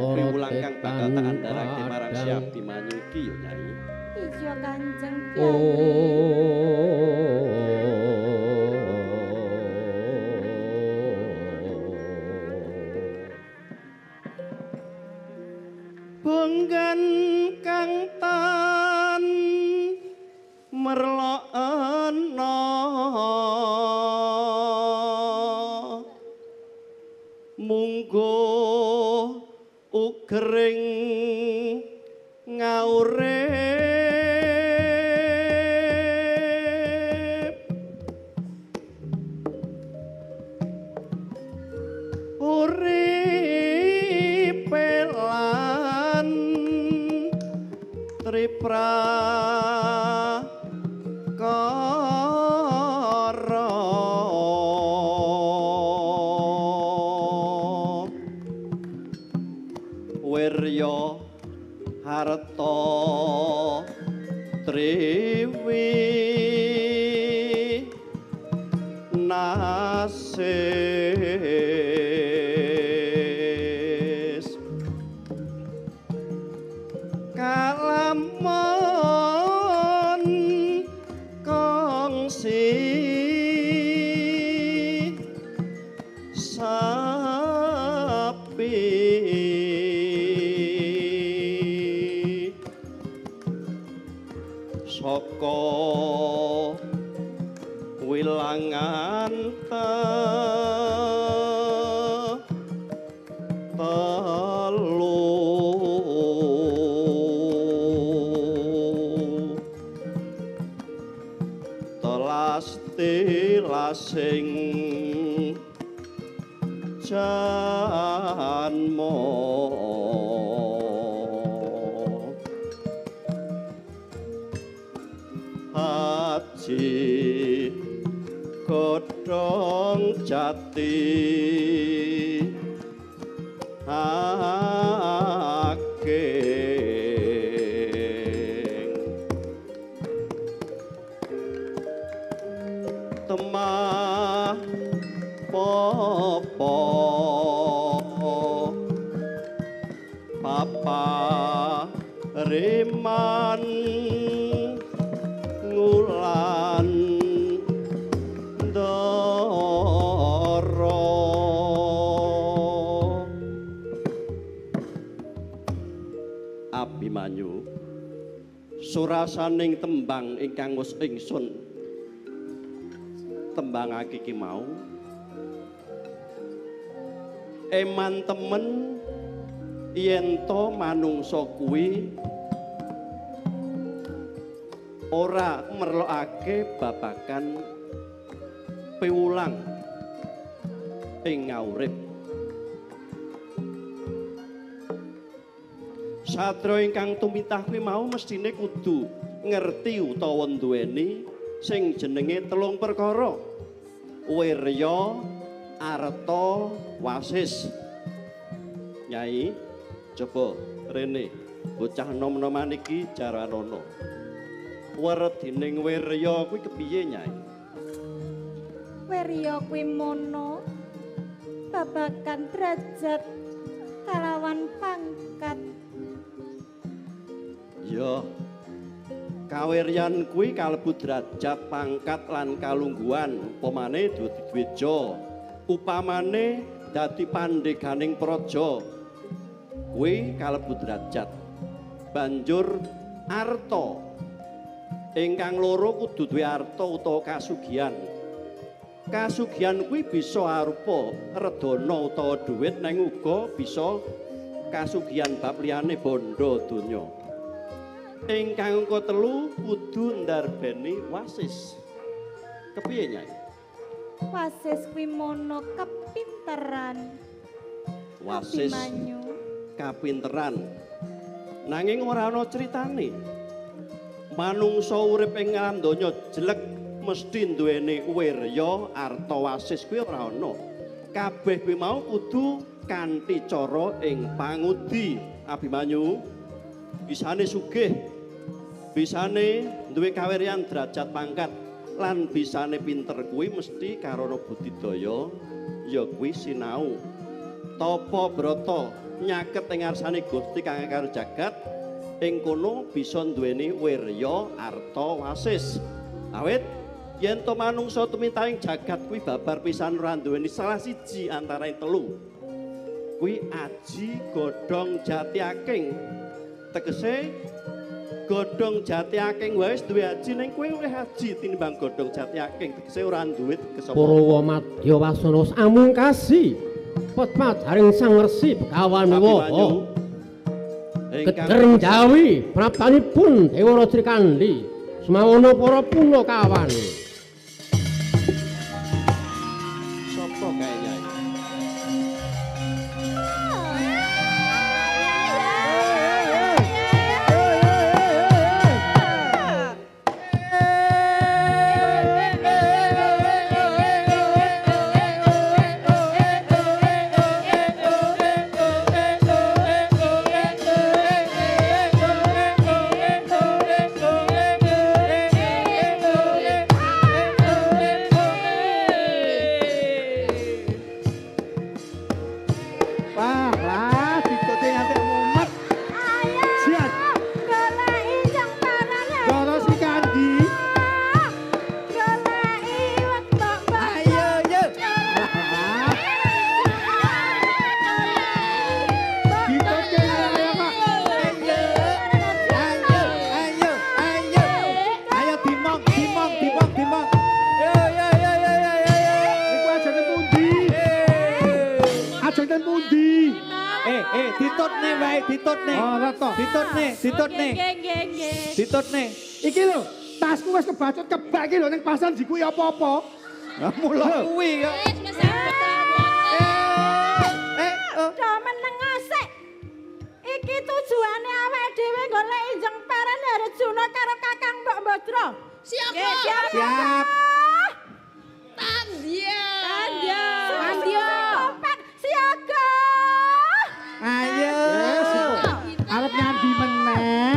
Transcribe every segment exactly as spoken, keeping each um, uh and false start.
piwulang kang bakal tak andharake marang si Abimanyu iki ya Nyai. Iya Kanjeng Oh benggan kang tan merloana munggo ugering ngaurip uripe lan tripra wirya harta triwi nasis kalamon kongsi sapi saka wilangan telu telas tilasing janmo haji godhong jati ageng temah popo papa riman ngulan ndara Abimanyu surasaning tembang ingkang wis ingsun tembangake iki mau eman temen yen to manungsa kuwi ora merlokake babagan piwulang ing ngaurip. Satria ingkang tumitah kuwi mau mestine kudu ngerti utawa duweni sing jenenge telung perkara. Wirya, arta, wasis. Nyai, coba rene bocah nom-noman iki jaranono. Werdining wirya kuwi kepiye Nyai? Wirya kuwi mono babagan derajat kalawan pangkat. Ya. Kawiryan kuwi kalebu derajat pangkat lan kalungguhan, upamane dadi dweja, upamane dadi pandheganing praja. Kuwi kalebu derajat. Banjur arta. Ingkang loro kudu duwe arta utawa kasugihan. Kasugihan kuwi bisa arupa redana utawa dhuwit nang uga bisa kasugihan bab liyane bondo donya. Ingkang ketelu kudu ndarbeni wasis. Kepiye Nyai? Wasis kuwi mono kepinteran. Wasis Abimanyu kapinteran. Nanging ora ana critane. Manungsa urip ing alam donya jelek mesti duweni wirya, arta, wasis kuwi ora ana. Kabeh kuwi mau kudu kanthi cara ing pangudi. Abimanyu bisane sugih, bisane duwe kawiryan derajat pangkat lan bisane pinter kuwi mesti karana budidaya ya kuwi sinau tapa brata nyaket ing ngarsane Gusti kang karo jagat ing kono bisa duweni wirya arta wasis. Awit yen to manungsa tumintaing jagat kuwi babar pisan ora duweni salah siji antara telu. Kuwi aji godhong jati aking. Tegese godhong jati aking wae wis duwe aji ning kowe luwih aji tinimbang godhong jati aking. Tegese ora duwe kesapa. Purwa Madya Wasana amungkasi Patpajaring Sang Resi Begawan Waha. Gedering Jawi praptanipun Dewa Sri Kandi semawana para punakawan. Sopo kae Nyai? Ditutne. Iki lho, tasku wis kebacut kebak iki lho ning pasar di kuwi apa-apa. Lah mula kuwi kok. Eh, do meneng asik. Iki tujuane awake dhewe golek Injeng Peren Harjuna karo Kakang Mbok Mbodro. Siap, siap. Siap. Tandya. Tandya. Tandya. Siaga. Ayo. Arep nyambi meneh.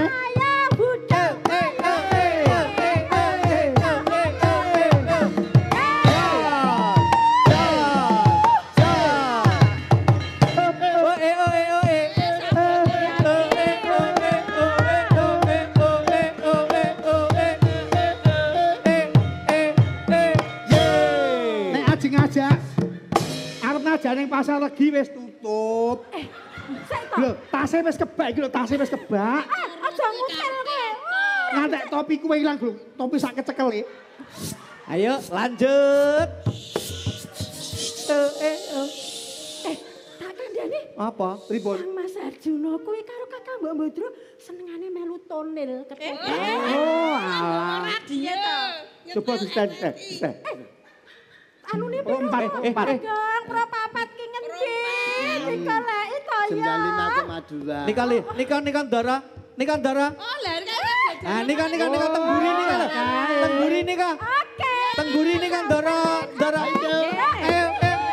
Ning pasar legi wis tutup. Eh, sik to. Lho, tase wis kebak iki lho, tase wis kebak. Eh, aja ngusil kowe. Ngantek topi kuwe ilang lho, topi sak kecekel. Ayo lanjut. Eh, eh, eh. Eh, tak kandhane. Apa? Pripun? Kang Mas Arjuna kuwi karo Kakang Mbok Mbodro senengane melu tonil ketemu. Oh, alah. Dia to. Coba disten, eh, disten. Anune Oh, empat, eh, empat. Kang pro papat ki ngendi? Dikoleki to ya. sembilan puluh lima koma dua. Nika li, nika nika Ndara, nika Ndara. Oh, lha Ah, nika nika nika tengguri nika lho. Tengguri nika. Oke. Tengguri nika Ndara, Ndara. Ayo, ayo.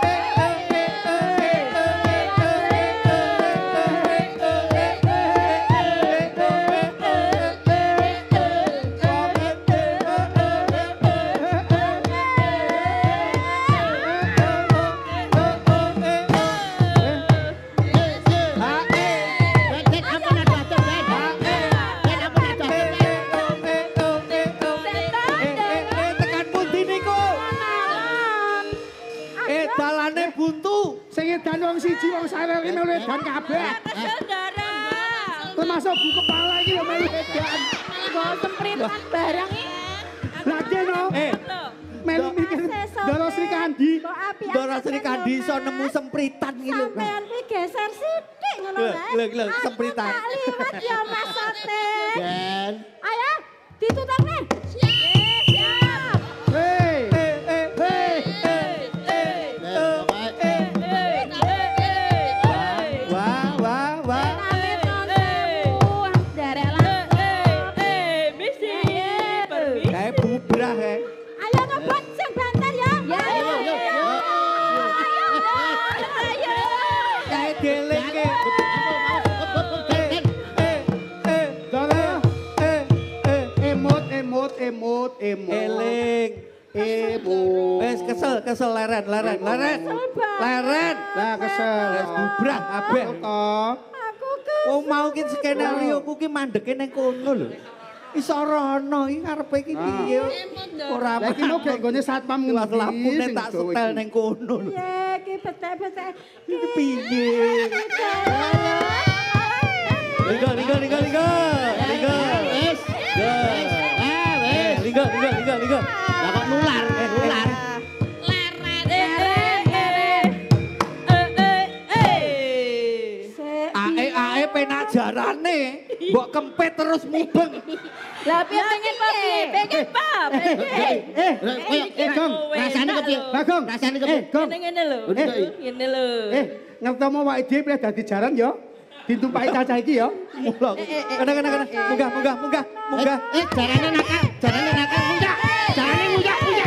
Dan wong siji wong sawer iki melu edan kabeh. Termasuk bu kepala iki yo melu edan. Nggo sempritan barang iki. Lah kene Eh, melu mikir Ndara Sri Kandi. Ndara Sri Kandi iso nemu sempritan iki lho. Sampeyan iki geser sithik ngono Lho, kae. lho, lho, sempritan. Tak liwat ya Mas Sote. Dan Ayo, ditutupne. Siap. Siap. Hei. Eh, eh, Hei. dan pokoknya wah, wah, wah. Amit nontonku, derek langsung. Kayak bubrah ya. Ayo ngebot sing banter ya. Ya, ayo. Ayo, Ayo. Ayo. Kayak geleng ke. Ndara Eh, eh. emot emot emot emot. Eling. Emot. Wes kesel kesel, kesel leren, leren, leren. Leren. Lah kesel. Wis gubrak kabeh. Aku ke Oh mau ki skenario ku ki mandeke ning kono lho. Iso rono iki karepe iki piye? Ora Lah iki lho gek nggone satpam kuat ngendi lampune sing tak gawe setel iki? ning kono lho. ya ki betek-betek. Iki piye? Linggo, linggo, linggo, linggo. Linggo. Wis. Wis. Ah, wis. Linggo, linggo, linggo, linggo. Lah kok nular, eh nular. Ae ae penak jarane. Mbok kempet terus mubeng. Lah piye pengen piye? Pengen apa? Eh, eh, eh, eh, Gong. Rasane kepiye? Bagong. Rasane Eh, kepiye? Gong. Ngene lho. Eh, Ngene lho. Eh, ngertomo awake dhewe pilih dadi jaran ya. Ditumpaki cacah iki ya. Mula. Kena kena kena. Munggah, munggah, munggah, munggah. Eh, jarane nakal, jarane nakal munggah. Jarane munggah, munggah.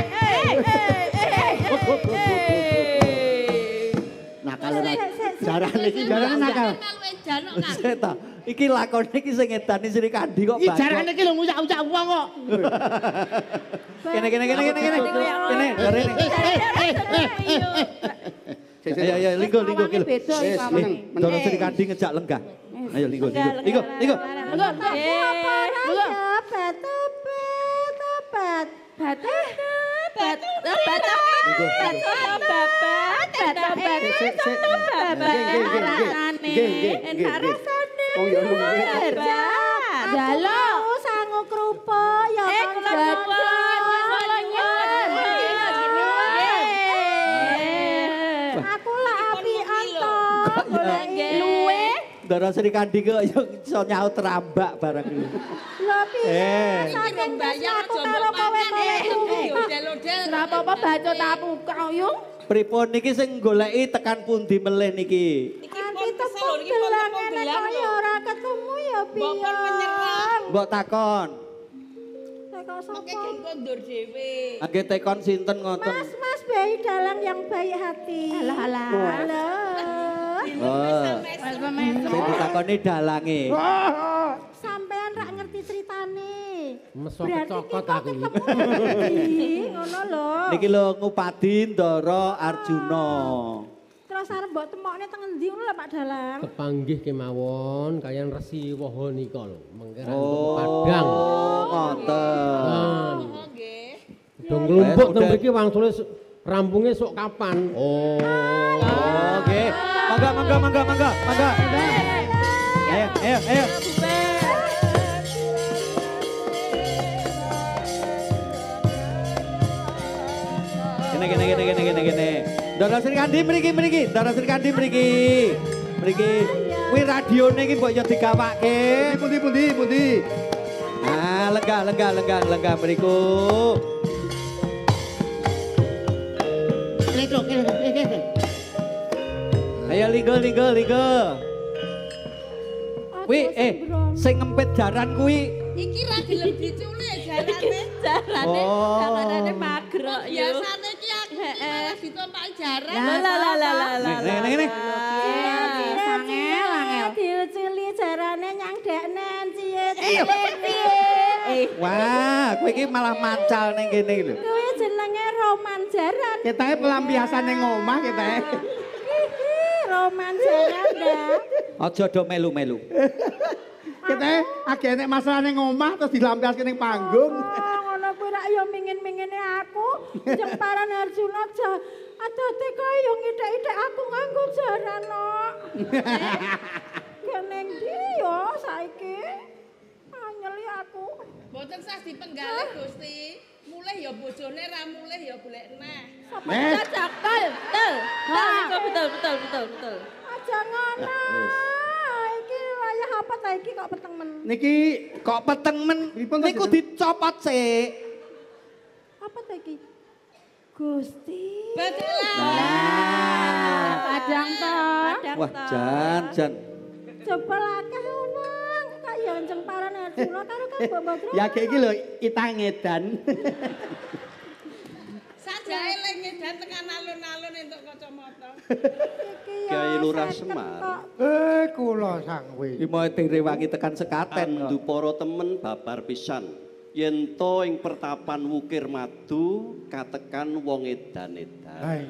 Nakal ora. Jarane iki Jarane nakal. Seta. Iki lakone iki sing ngedani Sri Kandi kok Iki Mbak. jarane iki lho ngucak-ucak wong kok. Kene kene kene kene kene. Kene, dari ini. Ayo ayo linggo linggo ki lho. Wis, meneng, meneng. Doro Sri Kandi ngejak lenggah. Ayo linggo linggo. Linggo linggo. Apa ya? Batu bat. Batu batu batu Linggo. batu babat batu bat. Sik, sik. Babat Nggih, nggih, nggih, nggih. rasane. Nggih, nggih, nggih, Enak nggih. rasane. Oh ya luwe. Jalo sangu kerupuk ya Eh, Kang kula Jalo. nyuwun, nyuwun, nyuwun. Aku lah apian to. Golek luwe. Doro Sri Kandi kok yo iso nyaut rambak barang iki. Lho piye? Eh. Saking Bayar aku aja karo mbok kowe panen. kowe Eh, odel-odel. Ora apa-apa bacot aku kau yung. Pripun niki sing goleki tekan pundi melih niki? Nanti tepung gelang enek kaya ora ketemu ya piye. Mbok kon menyerang. Mbok takon. Teko Oke sapa? gen kondur dhewe. Angge tekon sinten ngoten? Mas, mas bayi dalang yang baik hati. Alah, alah. Halo. Oh. Sing ditakoni dalange. Sampean rak ngerti ceritane. Mesok Berarti kecokot kita aku iki. ketemu lagi. Ngono lho. Niki lho Ngupadi Ndara Arjuna. Terus arep mbok temokne teng endi ngono lho Pak Dalang? Kepanggih kemawon kalian Resi Woho nika lho, mengke Oh, Padang. ngoten. Nah, Oh nggih. do nglumpuk Eh, teng udah. mriki wangsule rampunge sok kapan? Oh. Oke. Mangga mangga mangga mangga mangga. Ayo ayo ayo. Gini gini gini gini gini gini. Ndara Sri Kandi mriki mriki. Ndara Sri Kandi mriki. Mriki. Kuwi radione iki mbok yo digawake. Pundi pundi pundi. Ah, lenggah lenggah lenggah lenggah mriku. Elektro, elektro. Ayo linggo linggo linggo. Kuwi eh sing ngempet jaran kuwi. Iki ra gelem diculih jarane. Jarane, Oh. jarane magrok yo. Biasane iki aku malah ditompaki jaran. Lah lah lah lah lah lah. Nih nih nih. Angel, angel. Diuculi jarane nyang deknen ciye ciye. Eh, Wah, kowe iki malah mancal ning kene iki lho. kuwi jenenge roman jaran. Ketae pelampiasan ning omah ketae. Hihi, roman jaran dah. Aja do melu-melu. Ketae agek nek masalah ning omah terus dilampiaske ning panggung. Oh, ngono kuwi rak yo mingin-mingine aku. Jemparan Arjuna aja. Adate kaya yo ngithik-ithik aku nganggo jaran kok. Keneng ndi yo saiki? Anyeli aku. Mboten sah dipenggalih Gusti. Mulih ya bojone ra mulih ya golek neh. Eh, Cakal, betul. Ha, betul, betul, betul, betul. Aja ngono. Iki wayah apa ta iki kok peteng men? niki Kok peteng men Pripun to, niku Jeneng? dicopot sik. Apa ta iki? Gusti. Betul. Padang to. Wah, jan jan. Jebol akeh wong kaya jemparan Arjuna karo Kang Mbok ya kayak iki lho itang ngedan. Sajae ling ngedan tekan alun-alun entuk kacamata. Kiai Lurah Semar. Eh kula sangwe. Iki mau direwangi tekan sekaten. Tentu para temen babar pisan. yen to ing pertapan Wukir Madu katekan wong edan-edan.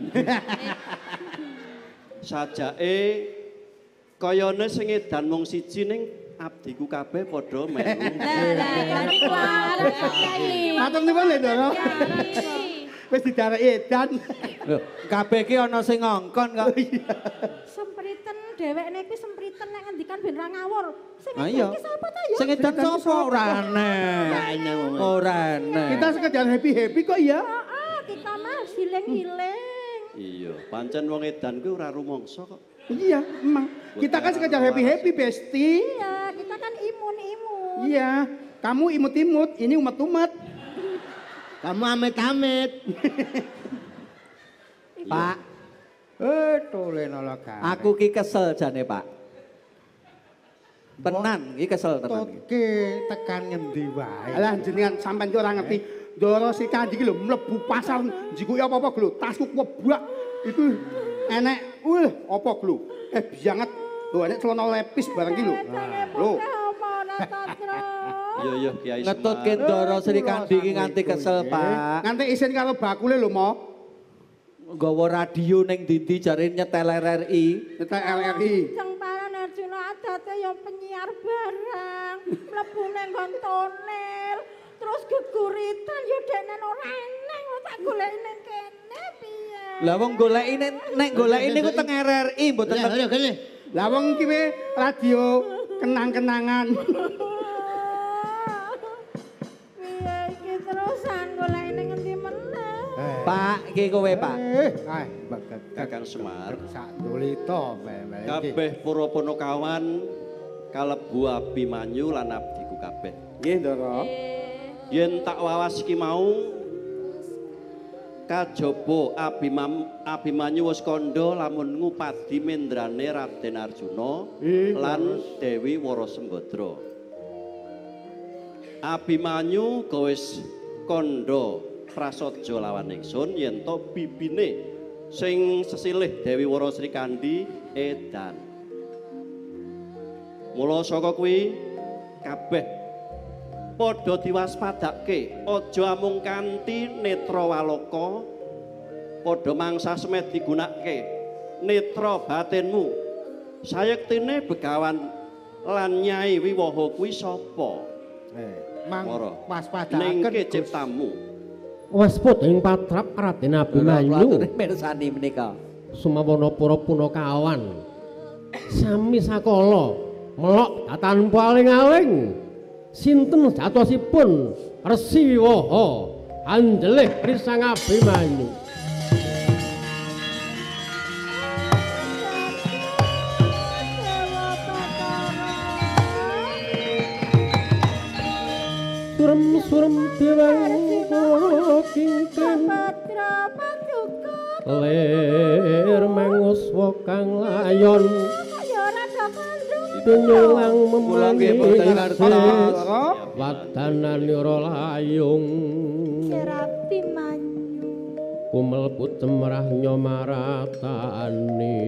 Sajake kayane sing edan mung siji ning abdiku kabeh padha melu. Matur nuwun lho, Ndara. Wis didareki edan. Lho, kabeh ki ana sing ngongkon kok. Sempriten dhewekne kuwi sempriten nek ngendikan ben ra ngawur. Sing Ah iya. iki sapa ta ya? Sing edan sapa ora aneh. Ora aneh. Kita sekedar happy-happy kok ya. Heeh, kita mah hiling-hiling. Iya, pancen wong edan kuwi ora rumangsa kok. Iya, emang. Kita kan sekedar happy-happy, Besti. Iya, kita kan imun-imun. Iya, kamu imut-imut, ini umat-umat. Kamu amit-amit. Pak, Eh, tulen ala gawe. aku ki kesel jane, Pak. Tenan, iki kesel tenan. iki. Toke tekan ngendi wae. Alah jenengan sampean ki ora ngerti. Ndara Srikandi ki lho mlebu pasar njikuki apa-apa lho, tasku kebak. Iku enek, wih, apa lho? Eh bianget. Lho enek celana lepis barang ki lho. Lho. Iya iya Kiai Semar. Ngetutke Ndara Srikandi iki nganti kesel, Pak. Nganti isin karo bakule lho, Mo. Nggawa radio ning ndi jare nyetel R R I. Nyetel L R I. Jeng Paran Arjuna adate ya penyiar barang, mlebu ning nggon tonel, terus geguritan ya denen ora eneng lho tak goleki ning kene piye. Lah wong goleki nek nek goleki niku teng R R I mboten teng. Ayo gini. Lah wong iki we radio kenang-kenangan. Piye iki terusan goleki ning endi meneh? Pak, iki kowe, Pak. Eh, ae baget. Kakang Semar. Sak dolito wae iki. Kabeh para Ponokawan kalebu Abimanyu lan abdiku kabeh. Nggih, Ndara. Yen tak wawas ki mau kajaba Abimam Abimanyu wis kandha lamun ngupadi mendrane Raden Arjuna lan Dewi Warasembadra. Abimanyu ga wis kandha prasaja lawan ingsun yen to bibine sing sesilih Dewi Wara Srikandi edan. Mula saka kuwi kabeh padha diwaspadake, aja amung kanthi netra waloka, padha mangsa semet digunakake netra batinmu. Sayektine Begawan lan Nyai Wiwaha kuwi sapa? Eh, mang Mara. waspadaken Ningke Gus. ciptamu. Wesput ing patrap Raden Abimanyu. Mirsani menika. Sumawana para Punakawan. Sami sakala melok datan paling aling. Sinten jatosipun Resi Wiwaha Anjelih Risang Abimanyu. Surem-surem diwang kingking Patra Paduka lir manguswa kang layon ya rada kandung penyulang Mulang nggih boten ngertos. memandang wadanan ora layung Serapi manyu kumlebu cemrah nyomaratane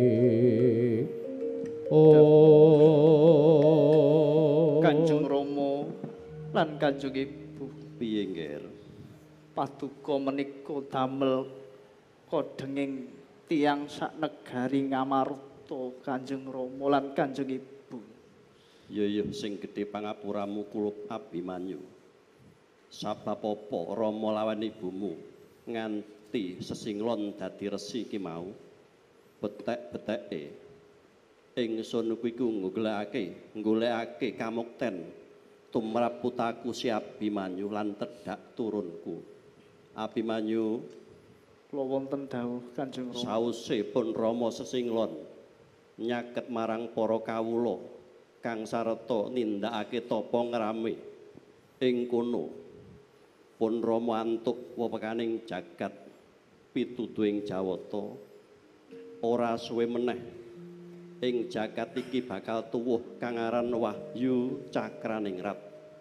oh Kanjeng Rama lan Kanjeng Ibu Piye nggih? paduka menika damel kodhenging tiyang sak negari Ngamarta Kanjeng Rama lan Kanjeng Ibu. Ya ya sing gedhe pangapuramu kulup Abimanyu. Sabab apa Rama lawan ibumu nganti sesinglon dadi resi ki mau betek-beteke ingsun kuwi ku nggolekake nggolekake kamukten tumrap putaku si Abimanyu lan tedhak turunku. Abimanyu Kula wonten dawuh Kanjeng Rama. sause pun Rama sesinglon nyaket marang para kawula kang sareta nindakake tapa ngrame ing kono pun Rama antuk wewekaning jagat pituduhing Jawata ora suwe meneh ing jagat iki bakal tuwuh kang aran Wahyu Cakraningrat.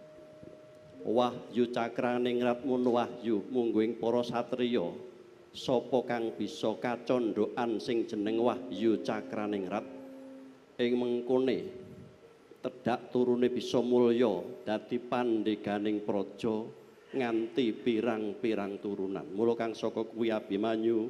Wahyu Cakraningrat mun wahyu munggo ing para satriya sapa kang bisa kacondhokan sing jeneng Wahyu Cakraningrat ing mengkone tedhak turune bisa mulya dadi pandheganing praja nganti pirang-pirang turunan. Mula kang saka kuwi Abimanyu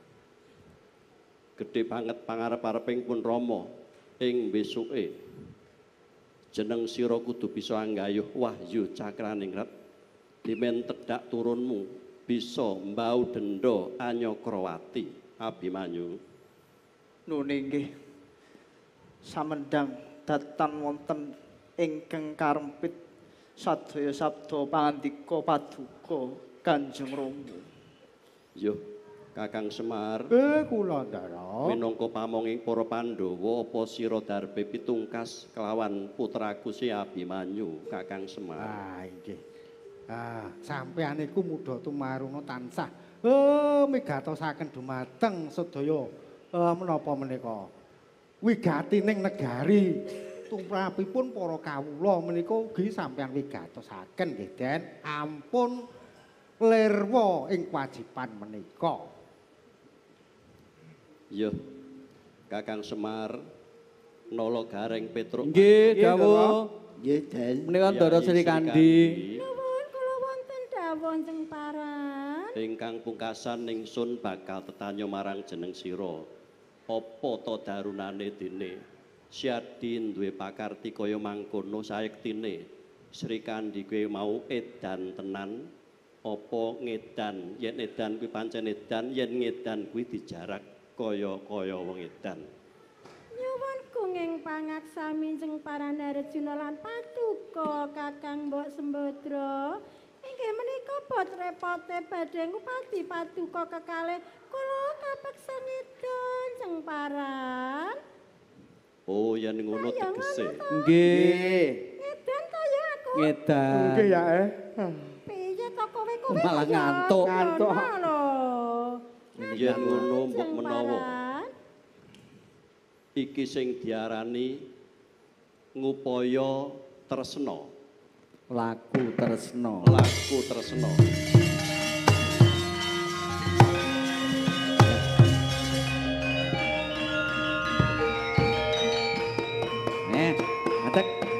gedhe banget pangarep-areping pun Rama ing besuke. Jeneng sira kudu bisa anggayuh Wahyu Cakraningrat. Dimen tedhak turunmu bisa mbau denda Anyakrawati Abimanyu. Nun inggih samendang datan wonten ingkang karempit sadaya sabda pangandika paduka Kanjeng Rama. Yo Kakang Semar, Eh kula Ndara. minangka pamonging para Pandhawa apa sira darbe pitungkas kelawan putraku si Abimanyu Kakang Semar. Ah inggih. Ah sampeyan iku muda tumaruna tansah eh migatosaken dumateng sedaya eh menapa menika wigatining negari. Tumrapipun para kawula menika ugi sampeyan wigatosaken nggih Den. Ampun lirwa ing kewajiban menika. Yo Kakang Semar nala gareng Petruk. Nggih, dawuh. Nggih Den. Menika Ndara Sri Kandi. Nuwun kula wonten dawuh Jeng Paran. Ingkang pungkasan ningsun bakal tetanyo marang jeneng sira. Apa ta darunane dene Syadi duwe pakarti kaya mangkono sayektine Sri Kandi kowe mau edan tenan apa ngedan yen edan kuwi pancen edan yen ngedan kuwi dijarak kaya-kaya wong edan. Nyuwun kenging pangaksami Jeng Paran Arjuna lan Paduka Kakang Mbok Sembadra. Inggih menika pot-repote badhe ngupati Paduka kekalih kula kapeksa ngedon Jeng Paran. Oh yen ngono tegese. Nggih. Ngedon ta ya aku. Ngedan. Nggih ya eh. Piye to kowe kowe Malah kaya ngantuk. Ngantuk. ngono lho. Yen ngono mbok Jeng menawa Paran. iki sing diarani ngupaya tresna. Laku tresna. Laku tresna. Eh, ngadeg.